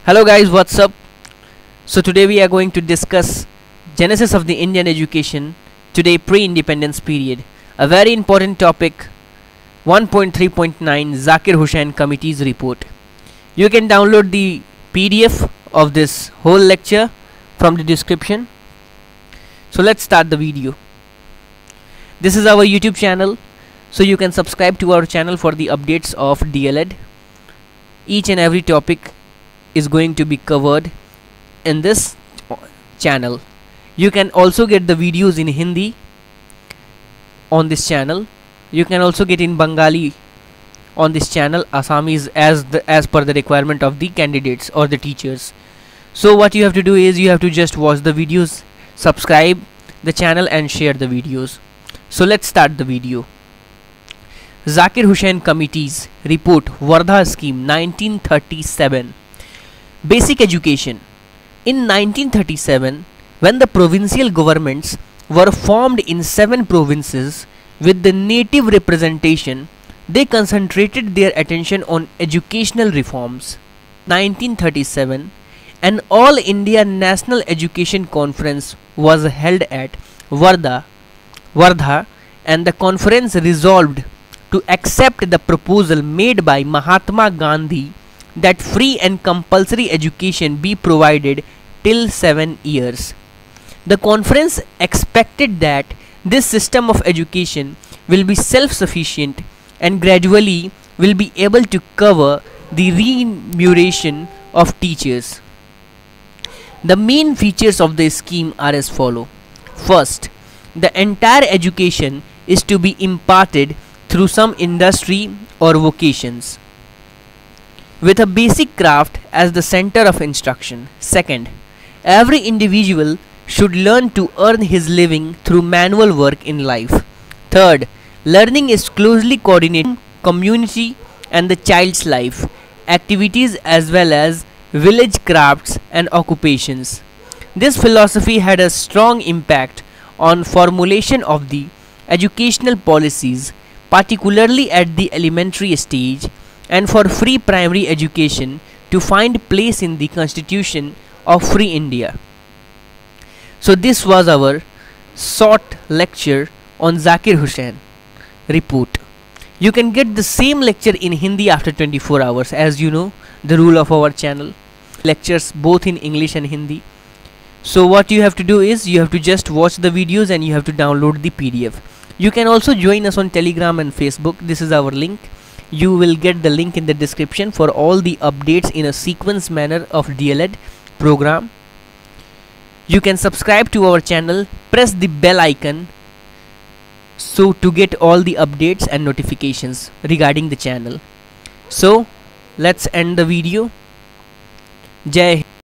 Hello guys, what's up? So today we are going to discuss genesis of the Indian education today, pre-independence period. A very important topic, 1.3.9 Zakir Hussain Committee's report. You can download the PDF of this whole lecture from the description. So let's start the video. This is our YouTube channel, so you can subscribe to our channel for the updates of DLED. Each and every topic is going to be covered in this channel. You can also get the videos in Hindi on this channel. You can also get in Bengali on this channel, Assamese as per the requirement of the candidates or the teachers. So what you have to do is you have to just watch the videos, subscribe the channel and share the videos. So let's start the video. Zakir Hussain Committee's report, Wardha Scheme 1937. Basic education. In 1937, when the provincial governments were formed in 7 provinces with the native representation, they concentrated their attention on educational reforms. 1937, an All India National Education Conference was held at Wardha, and the conference resolved to accept the proposal made by Mahatma Gandhi that free and compulsory education be provided till 7 years. The conference expected that this system of education will be self-sufficient and gradually will be able to cover the remuneration of teachers. The main features of the scheme are as follows. First, the entire education is to be imparted through some industry or vocations, with a basic craft as the center of instruction. Second, every individual should learn to earn his living through manual work in life. Third, learning is closely coordinated community and the child's life, activities as well as village crafts and occupations. This philosophy had a strong impact on formulation of the educational policies, particularly at the elementary stage, and for free primary education to find place in the Constitution of Free India. So this was our short lecture on Zakir Hussain report. You can get the same lecture in Hindi after 24 hours, as you know the rule of our channel. Lectures both in English and Hindi. So what you have to do is you have to just watch the videos and you have to download the PDF. You can also join us on Telegram and Facebook. This is our link. You will get the link in the description for all the updates in a sequence manner of DLED program. You can subscribe to our channel, press the bell icon so to get all the updates and notifications regarding the channel. So let's end the video. Jai Hind.